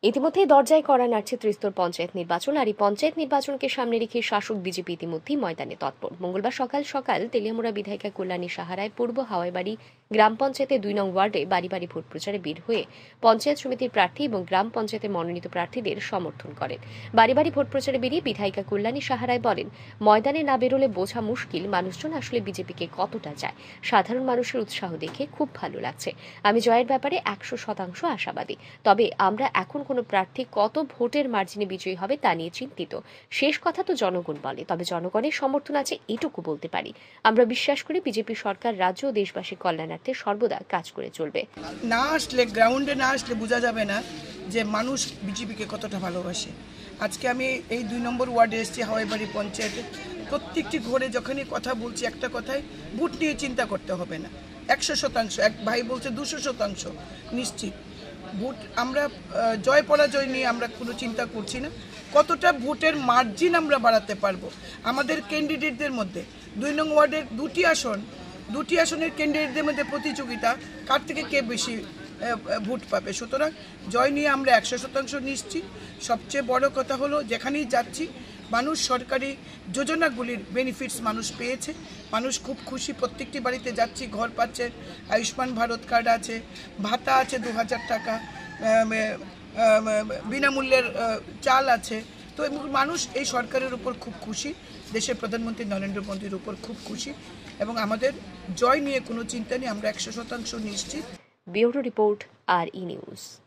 ইতিমধ্যেই দরজায় কড়া নাড়ছে ত্রিস্তর পঞ্চায়েত নির্বাচন। আর এই পঞ্চায়েত নির্বাচনকে সামনে রেখে শাসক বিজেপি ইতিমধ্যেই ময়দানে তৎপর। মঙ্গলবার সকাল সকাল তেলিয়ামুড়া বিধায়িকা কল্যাণী সাহারায় পূর্ব হাওয়াইবাড়ি গ্রাম পঞ্চায়েতের 2 নং ওয়ার্ডে বাড়ি বাড়ি ভোট প্রচারে বের হয়ে পঞ্চায়েত সমিতির প্রার্থী এবং গ্রাম পঞ্চায়েতের মনোনীত প্রার্থীদের সমর্থন করেন। বাড়ি বাড়ি ভোট প্রচারে বেরিয়ে বিধায়িকা কল্যাণী সাহারায় বলেন, ময়দানে না বেরোলে বোঝা মুশকিল মানুষজন আসলে বিজেপিকে কতটা চায়। সাধারণ মানুষের উৎসাহ দেখে খুব ভালো লাগছে। আমি জয়ের ব্যাপারে 100% আশাবাদী। তবে আমরা এখন কোনো প্রার্থী কত ভোটের মার্জিনে বিজয়ী হবে তা নিয়ে চিন্তিত। শেষ কথা তো জনগণ বলে, তবে জনগণের সমর্থন আছে এটুকু বলতে পারি। আমরা বিশ্বাস করি বিজেপি সরকার রাজ্য ও দেশবাসীর কল্যাণার্থে সর্বদা কাজ করে চলবে। না আসলে গ্রাউন্ডে না আসলে বোঝা যাবে না যে মানুষ বিজেপিকে কতটা ভালোবাসে। আজকে আমি এই 2 নম্বর ওয়ার্ডে এসেছি, হাওয়াইবাড়ি পঞ্চায়েতে। প্রত্যেকটি ঘরে যখনই কথা বলছি একটা কথাই, ভোট নিয়ে চিন্তা করতে হবে না। 100%, এক ভাই বলছে 200% নিশ্চিত ভোট। আমরা জয় পরাজয় নিয়ে আমরা কোনো চিন্তা করছি না, কতটা ভোটের মার্জিন আমরা বাড়াতে পারবো। আমাদের ক্যান্ডিডেটদের মধ্যে 2 নং ওয়ার্ডের 2টি আসনের ক্যান্ডিডেটদের মধ্যে প্রতিযোগিতা, কার থেকে কে বেশি ভোট পাবে। সুতরাং জয় নিয়ে আমরা 100% নিশ্চিত। সবচেয়ে বড় কথা হলো, যেখানেই যাচ্ছি মানুষ সরকারি যোজনাগুলির বেনিফিটস মানুষ পেয়েছে, মানুষ খুব খুশি। প্রত্যেকটি বাড়িতে যাচ্ছি, ঘর পাচ্ছে, আয়ুষ্মান ভারত কার্ড আছে, ভাতা আছে 2000 টাকা, বিনামূল্যের চাল আছে। তো মানুষ এই সরকারের উপর খুব খুশি, দেশের প্রধানমন্ত্রী নরেন্দ্র মোদীর উপর খুব খুশি, এবং আমাদের জয় নিয়ে কোনো চিন্তা নেই, আমরা 100% নিশ্চিত। Bureau report, RE news.